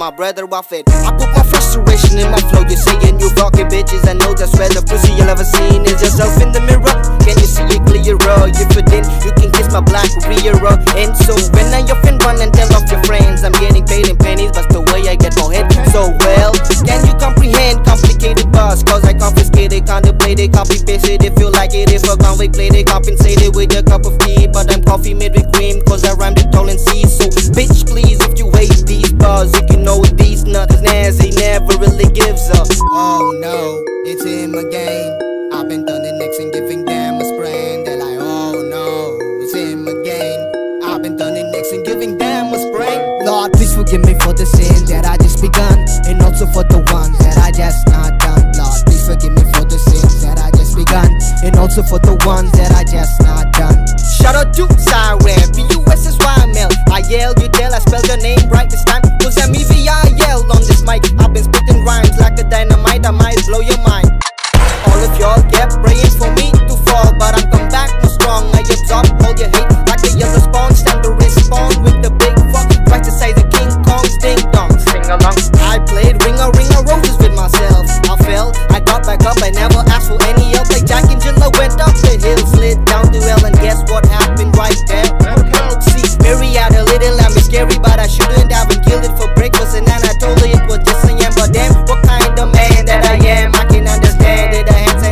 my brother off it. I put my frustration in my flow. You're saying you fucking bitches, I know that's where the pussy you'll ever seen is yourself in the mirror. Can you see it clearer? If you didn't, you can kiss my black rear. And so when I often run and tell off your friends, I'm getting paid in pennies, but the way I get more head so well. Can you comprehend complicated bars? Cause I confiscated, contemplated, copy pasted. If you like it, if a convict played it, compensated with a cup of tea. But I'm coffee made with cream, cause I rhymed it tall and C. So bitch please, if you hate these bars, you can know these nuts Nazi never really gives up. Oh no, it's him again. I've been turning necks and giving them a sprain. They're like, oh no, it's him again. I've been turning necks and giving them a sprain. Lord, please forgive me for the sins that I just begun, and also for the ones that I just not done. Lord, please forgive me for the sins that I just begun, and also for the ones that I just not done. Shout out to Siren, P-U-S-S-Y-M-L. I yell, you tell, I spell your name right this time, cause I'm E-V-I-L on this mic. I've been spitting rhymes like a dynamite, I might blow your mind. All of y'all kept praying for me to fall, but I'm come back more strong. I absorb all your hate like a yellow sponge. Time to respond with the big fuck. Try to say the King Kong's ding dong. Sing along. I played ring of roses with myself. I fell, I got back up, I never asked for any help. Like Jack and Jill, I went up the hill, slid down the well, and guess what happened right there? See, Mary had a little lamb, it's scary, but I shouldn't have been killed it for breakfast. And then I told her it was just a yam, but damn, what kind of man that I am? I can understand it.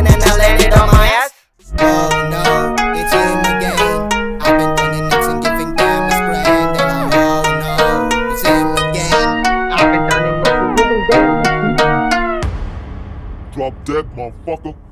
Oh no, it's him again. I've been running next and giving them a sprain. They're like, oh no, it's him again. I've been running next and giving them. Drop dead, motherfucker.